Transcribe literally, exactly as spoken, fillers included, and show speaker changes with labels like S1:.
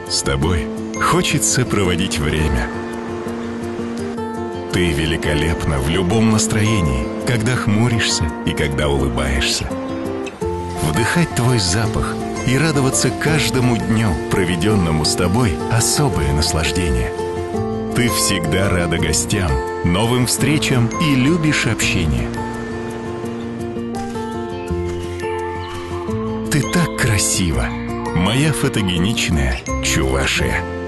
S1: С тобой хочется проводить время. Ты великолепна в любом настроении, когда хмуришься и когда улыбаешься. Вдыхать твой запах и радоваться каждому дню, проведенному с тобой, особое наслаждение. Ты всегда рада гостям, новым встречам и любишь общение. Ты так красива, моя фотогеничная Чувашия.